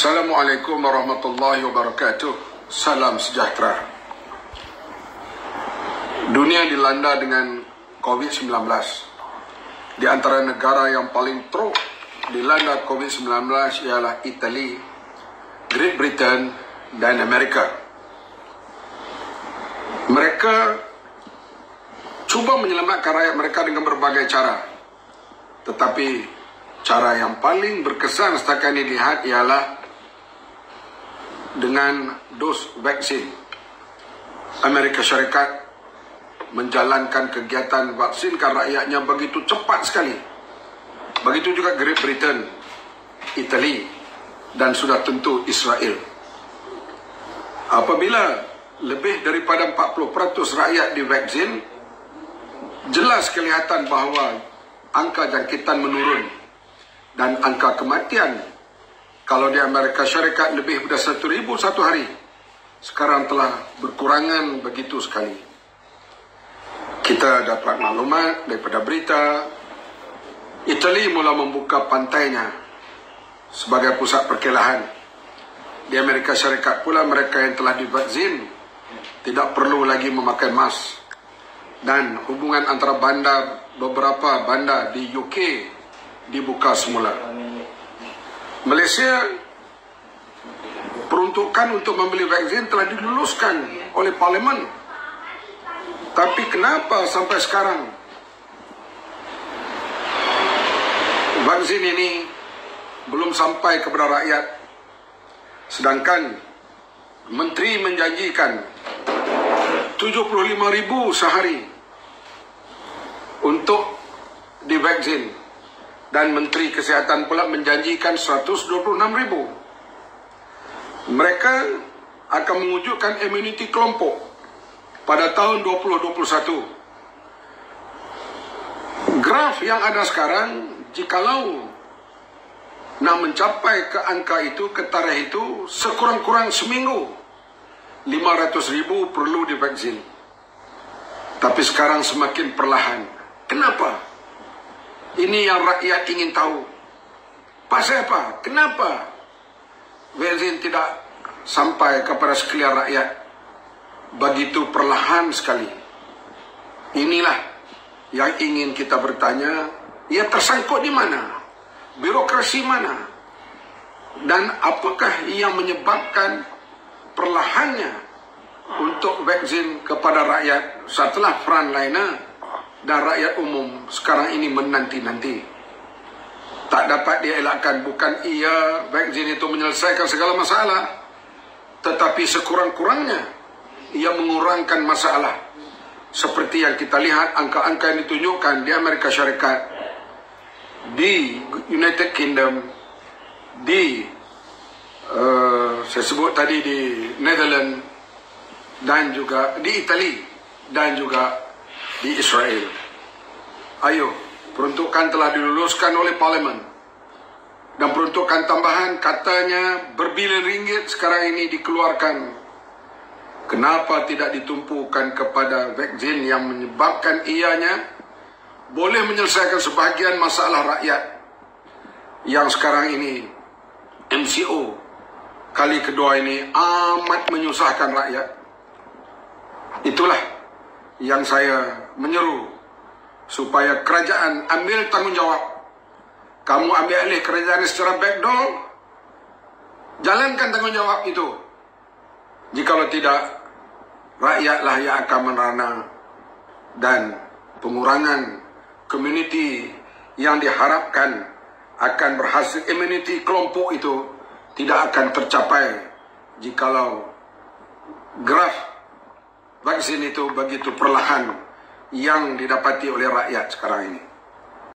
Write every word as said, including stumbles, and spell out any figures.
Assalamualaikum warahmatullahi wabarakatuh. Salam sejahtera. Dunia dilanda dengan covid sembilan belas. Di antara negara yang paling teruk dilanda covid sembilan belas ialah Itali, Great Britain dan Amerika. Mereka cuba menyelamatkan rakyat mereka dengan berbagai cara. Tetapi cara yang paling berkesan setakat ini dilihat ialah dengan dos vaksin. Amerika Syarikat menjalankan kegiatan vaksinkan rakyatnya begitu cepat sekali. Begitu juga Great Britain, Itali dan sudah tentu Israel. Apabila lebih daripada empat puluh peratus rakyat divaksin, jelas kelihatan bahawa angka jangkitan menurun dan angka kematian, kalau di Amerika Syarikat lebih dari satu ribu satu hari, sekarang telah berkurangan begitu sekali. Kita dapat maklumat daripada berita, Itali mula membuka pantainya sebagai pusat perkelahan. Di Amerika Syarikat pula mereka yang telah divaksin tidak perlu lagi memakai mask. Dan hubungan antara bandar, beberapa bandar di U K dibuka semula. Malaysia, peruntukan untuk membeli vaksin telah diluluskan oleh Parlimen. Tapi kenapa sampai sekarang vaksin ini belum sampai kepada rakyat? Sedangkan Menteri menjanjikan tujuh puluh lima ribu sehari untuk divaksin. Dan Menteri Kesihatan pula menjanjikan seratus dua puluh enam ribu. Mereka akan mewujudkan imuniti kelompok pada tahun dua ribu dua puluh satu. Graf yang ada sekarang, jikalau nak mencapai ke angka itu, ke tarikh itu, sekurang-kurang seminggu, lima ratus ribu perlu divaksin. Tapi sekarang semakin perlahan. Kenapa? Ini yang rakyat ingin tahu. Pasal apa? Kenapa vaksin tidak sampai kepada sekalian rakyat begitu perlahan sekali? Inilah yang ingin kita bertanya. Ia tersangkut di mana? Birokrasi mana? Dan apakah yang menyebabkan perlahannya untuk vaksin kepada rakyat setelah frontliner dan rakyat umum sekarang ini menanti-nanti? Tak dapat dielakkan, bukan ia vaksin itu menyelesaikan segala masalah, tetapi sekurang-kurangnya ia mengurangkan masalah. Seperti yang kita lihat angka-angka yang ditunjukkan di Amerika Syarikat, di United Kingdom, di uh, saya sebut tadi di Netherlands, dan juga di Itali, dan juga di Israel. Ayo, peruntukan telah diluluskan oleh Parlimen. Dan peruntukan tambahan katanya berbilion ringgit sekarang ini dikeluarkan. Kenapa tidak ditumpukan kepada vaksin yang menyebabkan ianya boleh menyelesaikan sebahagian masalah rakyat yang sekarang ini M C O kali kedua ini amat menyusahkan rakyat. Itulah yang saya menyeru supaya kerajaan ambil tanggungjawab. Kamu ambil alih kerajaan secara backdoor, jalankan tanggungjawab itu. Jikalau tidak, rakyatlah yang akan merana, dan pengurangan komuniti yang diharapkan akan berhasil imuniti kelompok itu tidak akan tercapai jikalau graf vaksin itu begitu perlahan yang didapati oleh rakyat sekarang ini.